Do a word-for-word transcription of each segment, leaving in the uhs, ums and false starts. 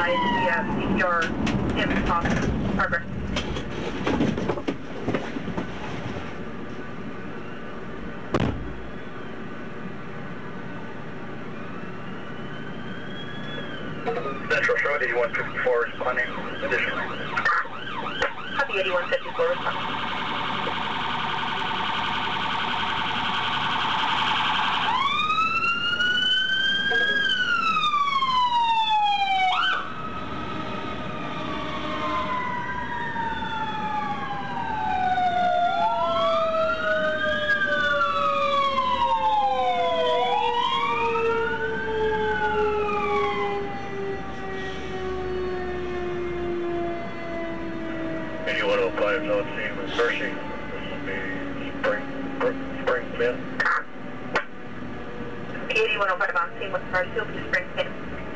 advise the uh, C P R in progress. Central Road eighty-one fifty-four responding additionally. Copy eighty-one fifty-four responding. eighty-one oh five, no scene with Hershey. This will be Spring, Spring Pin. eighty-one oh five on scene with Hershey, will be Spring Pin.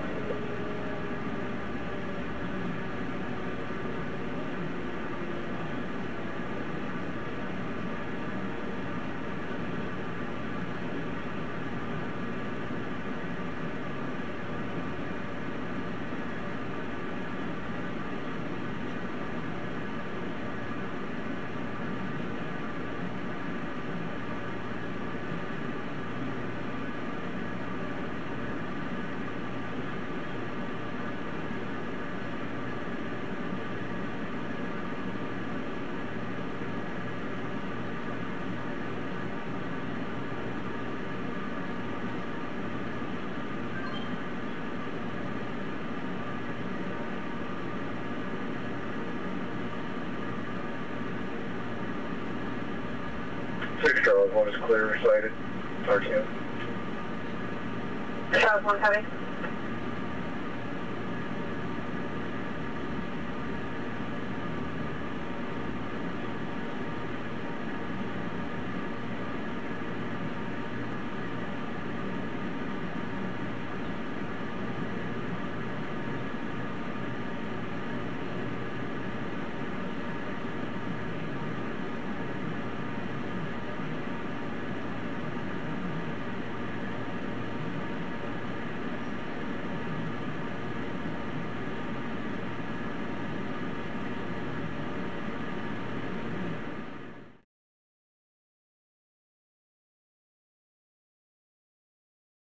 Six Charles one is clear, sighted. R T M. Charles one, copy.